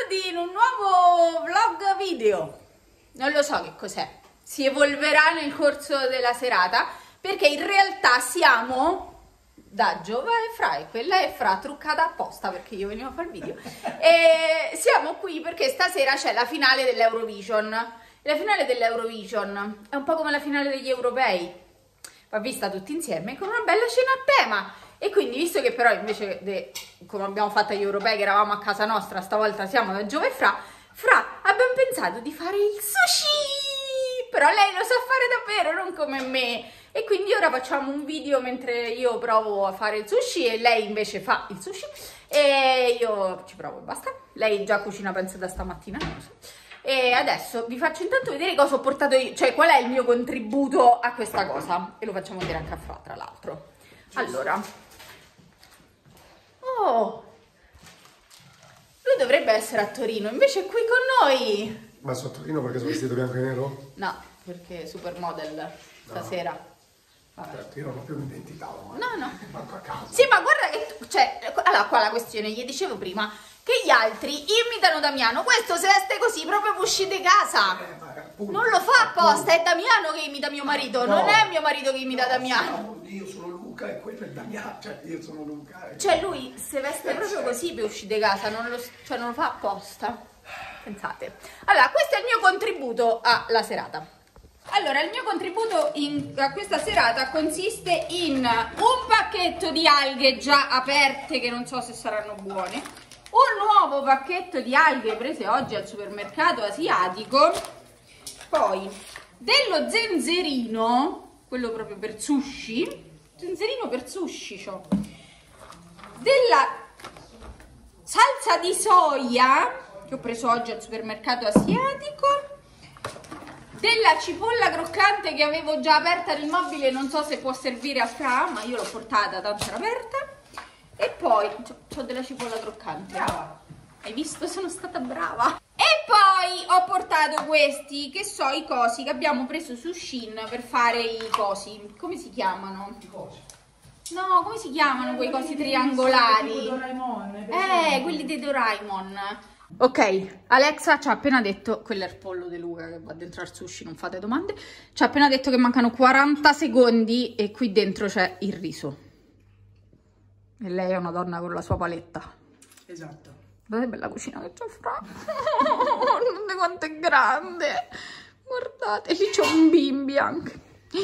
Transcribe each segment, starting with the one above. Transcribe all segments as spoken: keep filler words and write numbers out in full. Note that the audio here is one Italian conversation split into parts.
benvenuti in un nuovo vlog video. Non lo so che cos'è, si evolverà nel corso della serata, perché in realtà siamo da Giova e Fra, e quella è Fra truccata apposta perché io venivo a fare il video. E siamo qui perché stasera c'è la finale dell'Eurovision. La finale dell'Eurovision è un po' come la finale degli europei, va vista tutti insieme con una bella cena a tema. E quindi, visto che però invece de, come abbiamo fatto agli europei che eravamo a casa nostra, stavolta siamo da Giova e Fra, Fra abbiamo pensato di fare il sushi, però lei lo sa fare davvero, non come me. E quindi ora facciamo un video mentre io provo a fare il sushi e lei invece fa il sushi e io ci provo e basta. Lei già cucina penso da stamattina, non lo so. E adesso vi faccio intanto vedere cosa ho portato io, cioè qual è il mio contributo a questa cosa, e lo facciamo vedere anche a Fra, tra l'altro. Allora, oh, lui dovrebbe essere a Torino, invece è qui con noi. Ma sono a Torino perché sono vestito bianco e nero? No, perché supermodel stasera. No. Vabbè. Io non ho più un'identità, ma no, no. manco a casa. Sì, ma guarda che tu, cioè, allora qua la questione, gli dicevo prima, che gli altri imitano Damiano, questo se veste così proprio per uscire di casa. Eh, ma, appunto, non lo fa apposta, appunto. È Damiano che imita mio marito, no, non è mio marito che imita no, Damiano. No, io sono Luca e quello è Damiano, cioè io sono Luca. E... Cioè lui se veste proprio così per uscire di casa, non lo, cioè non lo fa apposta. Pensate. Allora, questo è il mio contributo alla serata. Allora, il mio contributo in, a questa serata consiste in un pacchetto di alghe già aperte, che non so se saranno buone, un nuovo pacchetto di alghe prese oggi al supermercato asiatico, poi dello zenzerino, quello proprio per sushi, zenzerino per sushi, c'ho, della salsa di soia, che ho preso oggi al supermercato asiatico, della cipolla croccante che avevo già aperta nel mobile, non so se può servire a Fra, ma io l'ho portata, tanto era aperta. E poi ho della cipolla croccante. Brava. Hai visto? Sono stata brava. E poi ho portato questi, che so, i cosi che abbiamo preso su Shein per fare i cosi. Come si chiamano? I cosi. No, come si chiamano quei cosi triangolari? Doraemon. Eh, quelli dei Doraemon. Ok, Alexa ci ha appena detto, quello è il pollo di Luca che va dentro al sushi, non fate domande, ci ha appena detto che mancano quaranta secondi e qui dentro c'è il riso. E lei è una donna con la sua paletta. Esatto. Guardate che bella cucina che c'è Fra. Guardate quanto è grande. Guardate, lì c'è un bimbi anche.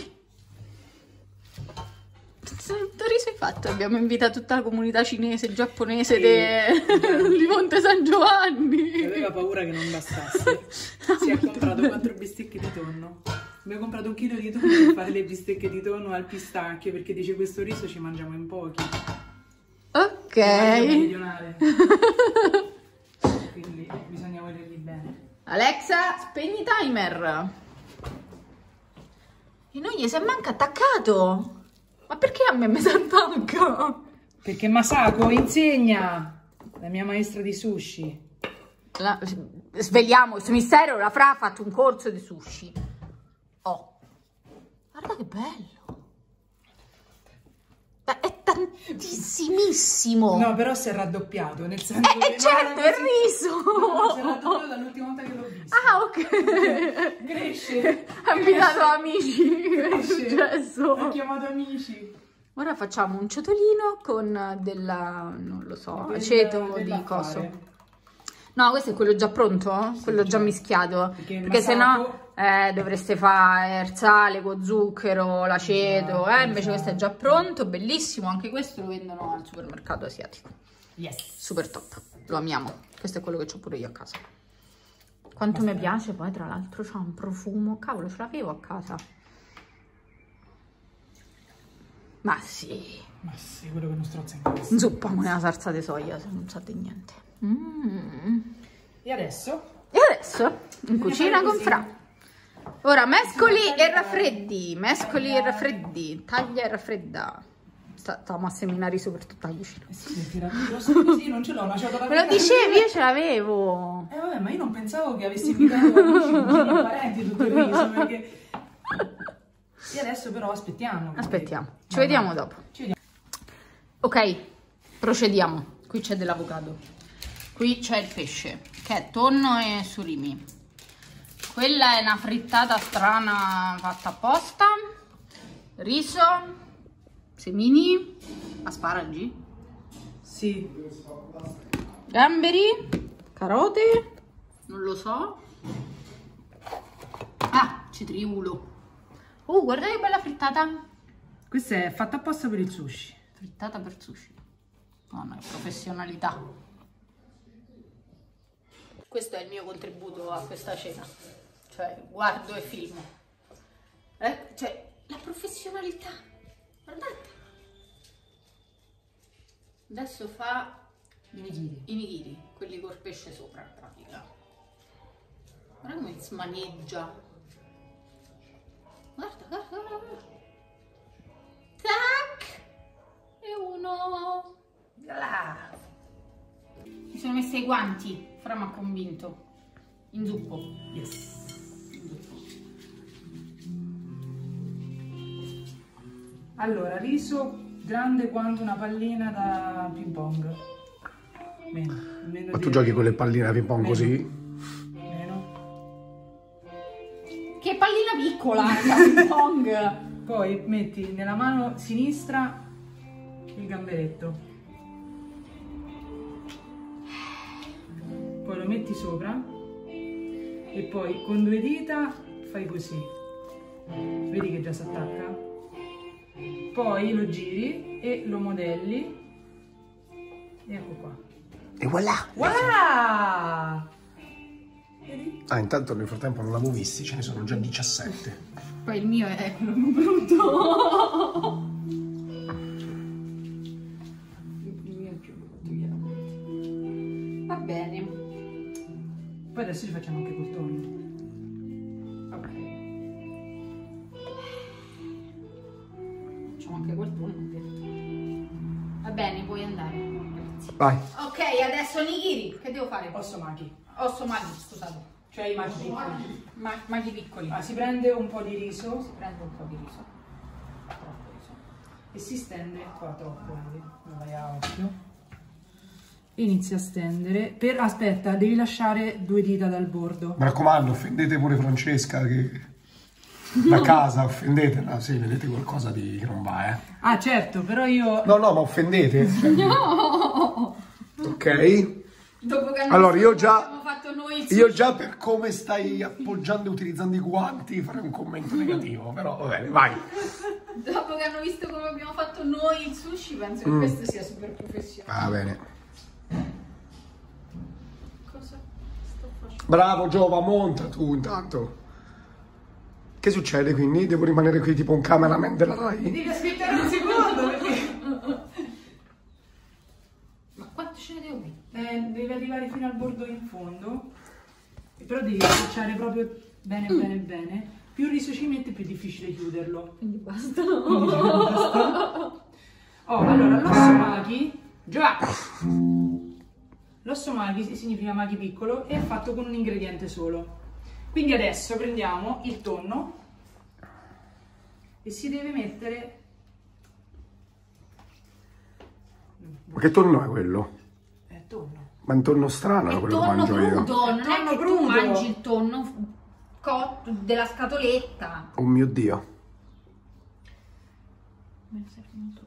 Che riso hai fatto? Abbiamo invitato tutta la comunità cinese, giapponese sì, de... di Monte San Giovanni. Aveva paura che non bastasse. Si è comprato quattro bistecche di tonno. Abbiamo comprato un chilo di tonno per fare le bistecche di tonno al pistacchio, perché dice questo riso ci mangiamo in pochi. Ok. Quindi bisogna volerli bene. Alexa, spegni timer. E non gli si è manca attaccato. Ma perché a me mi si attacca? Perché Masako insegna, la mia maestra di sushi. La, sveliamo questo mistero, la Fra ha fatto un corso di sushi. Oh, guarda che bello. È tantissimissimo. No, però si è raddoppiato, nel senso eh, che certo, il riso. No, no, si è raddoppiato dall'ultima volta che l'ho visto. Ah, ok. Cresce. Ha invitato amici. Cresce. Che è successo? Ha chiamato amici. Ora facciamo un ciotolino con della, non lo so, del, aceto di coso. No, questo è quello già pronto? Sì, quello già mischiato. Perché, perché se no eh, dovreste fare il sale con zucchero, l'aceto, esatto, eh, invece esatto. Questo è già pronto, bellissimo. Anche questo lo vendono al supermercato asiatico. Yes. Super top, lo amiamo. Questo è quello che ho pure io a casa. Quanto mi piace, poi tra l'altro c'ha un profumo. Cavolo, ce l'avevo a casa. Ma sì. Ma sì, quello che non strozza in casa. Zuppiamo nella salsa di soia, se non sa di niente. Mm. E adesso? E adesso in cucina con Fra. Ora mescoli e raffreddi, mescoli e raffreddi, taglia e raffredda. Stavamo a seminare riso per tutta la cucina. Eh sì, lo so così, non ce l'ho, ma c'ho da me lo dicevi, io ce l'avevo. Eh vabbè, ma io non pensavo che avessi invitato amici, cugini e parenti tutto il riso, perché... E adesso però aspettiamo. Aspettiamo, ci no, vediamo no. dopo. Ci vediamo. Ok, procediamo. Qui c'è dell'avocado. Qui c'è il pesce, che è tonno e surimi. Quella è una frittata strana fatta apposta. Riso, semini, asparagi. Sì. Gamberi, carote, non lo so. Ah, citriulo. Oh, guarda che bella frittata. Questa è fatta apposta per il sushi. Frittata per sushi. No, no, è professionalità. Questo è il mio contributo a questa cena. Cioè, guardo e filmo. Eh? Cioè, la professionalità. Guardate. Adesso fa I nigiri. i nigiri, quelli col pesce sopra in pratica. Guarda come smaneggia. Guarda, guarda, guarda, guarda. Tac! E uno. Là. Mi sono messa i guanti, Fra mi ha convinto. In zuppo. Yes. Allora, riso grande quanto una pallina da ping pong. Meno. Meno Ma tu di- giochi con le palline da ping pong Meno. così? Meno. Che pallina piccola, da ping pong. Poi metti nella mano sinistra il gamberetto. Poi lo metti sopra e poi con due dita fai così. Vedi che già si attacca? Poi lo giri e lo modelli e ecco qua. E voilà! Voilà! Ah, intanto nel frattempo non l'avevo visti, ce ne sono già diciassette. Poi il mio è quello più brutto. Il mio è più brutto, chiaramente. Va bene. Poi adesso ci facciamo anche col tonno. Ok. Facciamo anche quel tonno. Va bene, puoi andare. Grazie. Vai. Ok, adesso nigiri. Che devo fare? Ossomachi, Osso maghi, scusate. cioè i maghi piccoli. Ma maghi piccoli. Ah, si prende un po' di riso Si prende un po' di riso. Troppo riso. e si stende qua troppo, vedi? Non vai a occhio. Inizia a stendere. Per, aspetta, devi lasciare due dita dal bordo. Mi raccomando, offendete pure Francesca che da casa, offendetela, sì, vedete qualcosa di che non va, eh. Ah, certo, però io... No, no, ma offendete. Cioè, No! ok? Dopo che hanno Allora, io visto già- come abbiamo fatto noi il Io sushi. già per come stai appoggiando e utilizzando i guanti farei un commento negativo, però va bene, vai. Dopo che hanno visto come abbiamo fatto noi il sushi, penso che Mm. questo sia super professionale. Va bene. Cosa sto facendo? Bravo Giova, monta tu intanto. Che succede quindi? Devo rimanere qui tipo un cameraman della Rai? Devi aspettare un secondo perché... Ma quanto ce ne devo mettere? Eh, devi arrivare fino al bordo in fondo, però devi schiacciare proprio bene bene bene. Più riso ci metti più è difficile chiuderlo. Quindi basta. Quindi basta. Oh, allora l'osso maghi, già. L'osso maghi significa maghi piccolo e è fatto con un ingrediente solo. Quindi adesso prendiamo il tonno e si deve mettere... Ma che tonno è quello? È tonno. Ma è un tonno strano È quello che tonno mangio io. crudo, non è Tonno che tu crudo. mangi il tonno cotto della scatoletta. Oh mio Dio. Me ne serve molto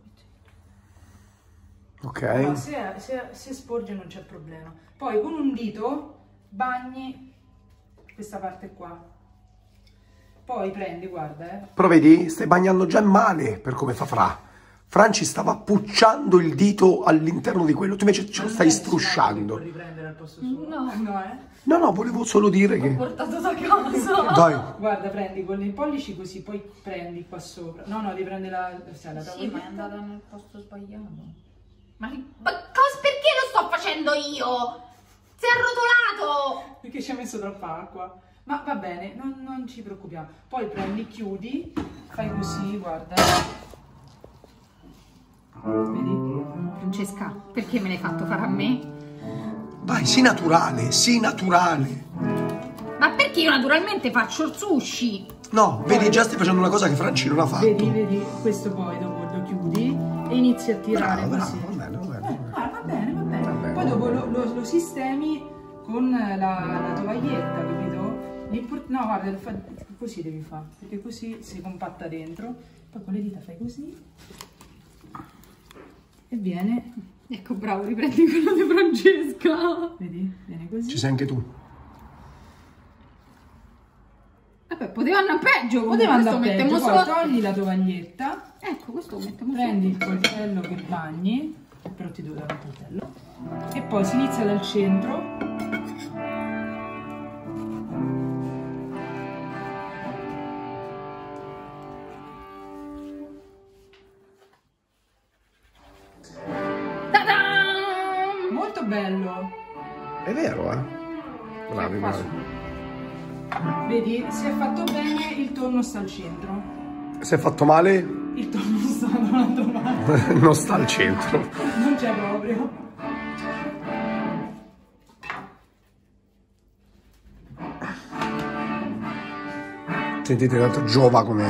più. Ok. Ma se, se, se sporge non c'è problema. Poi con un dito bagni questa parte qua. Poi prendi, guarda, eh. Però vedi, stai bagnando già male per come fa Fra. Franci stava pucciando il dito all'interno di quello, tu invece ce lo stai strusciando. Puoi riprendere al posto suo. No. No, eh. No, no, volevo solo dire L'ho che... portato da casa. Dai, Guarda, prendi con i pollici così, poi prendi qua sopra. No, no, devi prendere la, sai, la Sì, ma è tavoletta. andata nel posto sbagliato. Ma, ma cosa, perché lo sto facendo io? Si è arrotolato! Perché ci ha messo troppa acqua. Ma va bene, non, non ci preoccupiamo. Poi prendi, chiudi, fai così, guarda. Vedi? Francesca, perché me l'hai fatto fare a me? vai, sii naturale, sii naturale. Ma perché io naturalmente faccio il sushi? No, vedi, già stai facendo una cosa che Franci non ha fatto. Vedi, vedi, questo poi dopo lo chiudi e inizi a tirare Bravo, così. bravo, va bene, va bene. Ah, va bene, va bene. Va bene. Poi dopo lo, lo, lo lo sistemi con la, la tovaglietta, capito? L'import- no, guarda, fa, così devi fare, perché così si compatta dentro. Poi con le dita fai così e viene. Ecco, bravo, riprendi quello di Francesca. Vedi? Viene così. Ci sei anche tu. Vabbè, poteva andare peggio. Poteva andare questo peggio. mettiamo Poi solo... togli la tovaglietta. Ecco, questo lo mettiamo Prendi il solo. coltello che bagni, però ti devo dare un coltello. E poi si inizia dal centro. Ta-dam! Molto bello. È vero, eh? Bravi, bravi. Vedi, si è fatto bene, il tonno sta al centro. Se è fatto male, Il tonno sta da un'altra parte. non sta al centro. Non c'è proprio. Sentite, tanto giova come...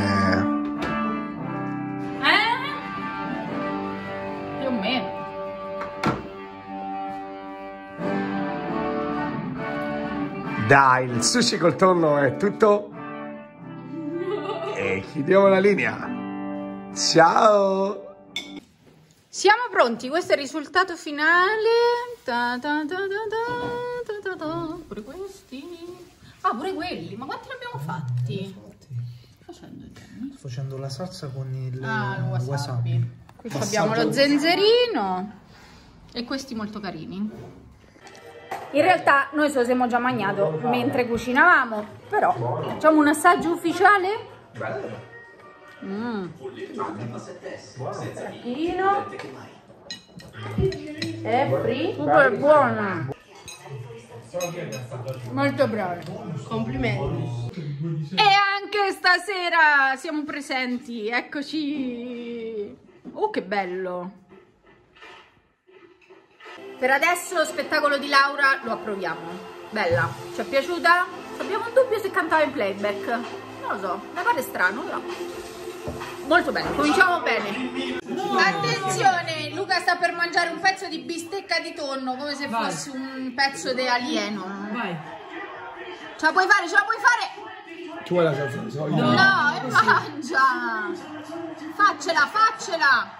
Eh? Più o meno. Dai, il sushi col tonno è tutto. E chiudiamo la linea. Ciao! Siamo pronti, questo è il risultato finale. Ta ta ta ta ta ta ta ta. Pure questi. Ah, pure quelli. Ma quanti ne abbiamo fatti? Facendo Jenny? Sto facendo la salsa con il Ah, il wasabi. wasabi. Qui abbiamo lo zenzerino e questi molto carini. In realtà noi se lo siamo già mangiato mentre cucinavamo, però facciamo un assaggio ufficiale. Mm. Tacchino. È free. Super buona. Molto brava. Complimenti. E anche stasera siamo presenti. Eccoci. Oh, che bello. Per adesso lo spettacolo di Laura lo approviamo. Bella. Ci è piaciuta? Abbiamo un dubbio se cantava in playback. Non lo so, mi pare strano, però. Molto bene, cominciamo bene. Attenzione, Luca sta per mangiare un pezzo di bistecca di tonno, come se Vai. fosse un pezzo di alieno. Vai. Ce la puoi fare, ce la puoi fare? Tu vuoi la salsa di soia? No, e mangia. Faccela, faccela.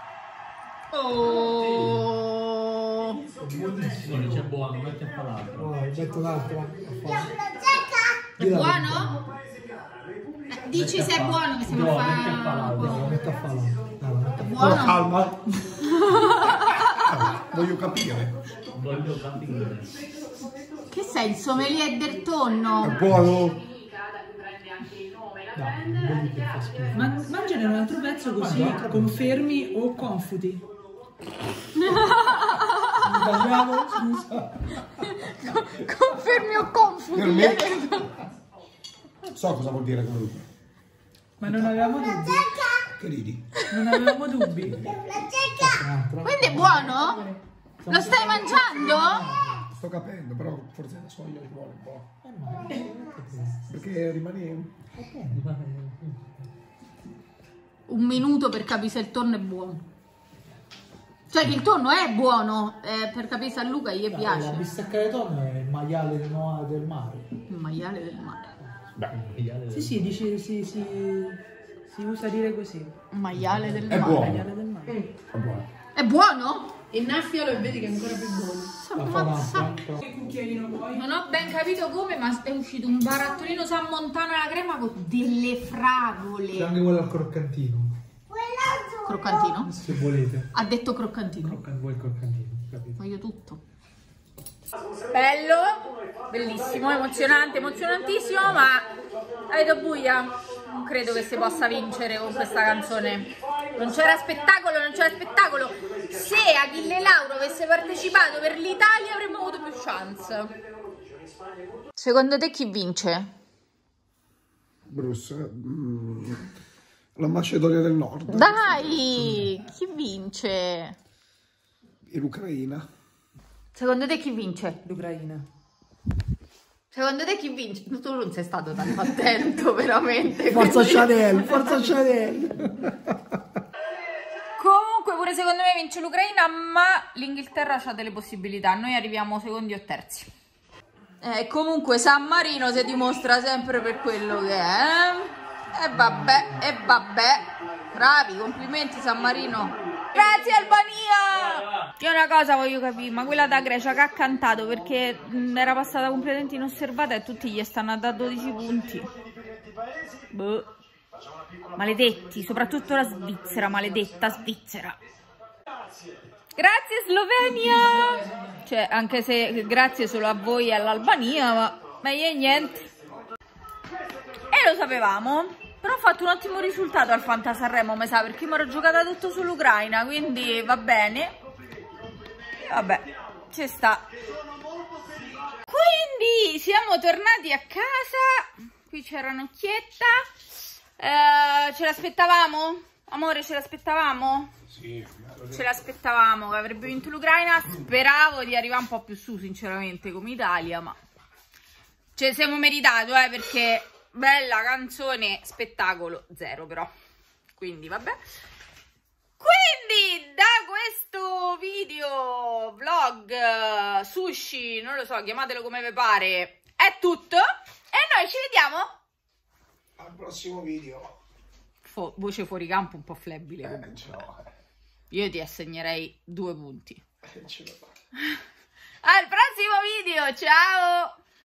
Oh. C'è buono, metti a palazzo. metto l'altra. È buono? Eh, dici se è buono che se non No, metti a fa... palazzo. Metto a falare. È Allora, buono? calma. Voglio capire. Voglio capire. Che sei il sommelier del tonno? È buono? Man- mangiane un altro pezzo così confermi o confuti. Sbagliamo, scusa. Confermi o confuti? Per me? So cosa vuol dire comunque. Ma non avevamo dubbi. Che ridi? Non avevamo dubbi. Quindi è buono? Lo stai mangiando? Sto capendo, però forse la soglia ci vuole un po'. Perché rimane... Un minuto per capire se il tonno è buono. Cioè che il tonno è buono, eh, per capire se a Luca gli La piace. bistecca di tonno è il maiale del, no- del mare. Il maiale del mare. Sì, sì, dici, si, si, si usa dire così. Il maiale del È mare. buono. Maiale del mare. È buono. È buono? Innaffialo e vedi che è ancora più buono. La fa Ammazza. Che cucchiaino vuoi? Non ho ben capito come, ma è uscito un barattolino San Montano alla crema con delle C'è fragole. anche quello al croccantino. Croccantino? Se volete. Ha detto croccantino. Croccan- vuoi il croccantino, capito? Voglio tutto. Bello, bellissimo, emozionante, emozionantissimo, ma avete buia. Non credo che si possa vincere con questa canzone. Non c'era spettacolo, non c'era spettacolo. Se Achille e Lauro avesse partecipato per l'Italia avremmo avuto più chance. Secondo te chi vince? Bruce, mm, la Macedonia del Nord Dai, chi vince? e l'Ucraina. Secondo te chi vince? L'Ucraina. Secondo te chi vince? Tu non sei stato tanto attento, veramente. Forza quindi- Chanel, forza Chanel. Comunque pure Comunque secondo me vince l'Ucraina, ma l'Inghilterra ha delle possibilità, noi arriviamo secondi o terzi. Eh, comunque San Marino si dimostra sempre per quello che è. E vabbè, e vabbè. Bravi, complimenti San Marino. Grazie Albania! Io una cosa voglio capire, ma quella da Grecia che ha cantato perché mh, era passata completamente inosservata e tutti gli stanno a dare dodici punti. Boh. Maledetti, soprattutto la Svizzera, maledetta Svizzera. Grazie Slovenia! Cioè, anche se grazie solo a voi e all'Albania, ma meglio e niente. E lo sapevamo. Però ho fatto un ottimo risultato al Fanta Sanremo, mi sa, perché mi ero giocata tutto sull'Ucraina, quindi va bene. E vabbè, ci sta. Quindi siamo tornati a casa. Qui c'era Nocchietta. Eh, ce l'aspettavamo? Amore, ce l'aspettavamo? Sì. Ce l'aspettavamo che avrebbe vinto l'Ucraina. Speravo di arrivare un po' più su, sinceramente, come Italia, ma ce ne siamo meritato, eh, perché... Bella canzone, spettacolo zero però, quindi vabbè. Quindi da questo video, vlog, sushi, non lo so, chiamatelo come vi pare, è tutto. E noi ci vediamo al prossimo video. Fo voce fuori campo un po' flebile. Eh, ce l'ho. Io ti assegnerei due punti. Eh, ce l'ho. Al prossimo video, ciao!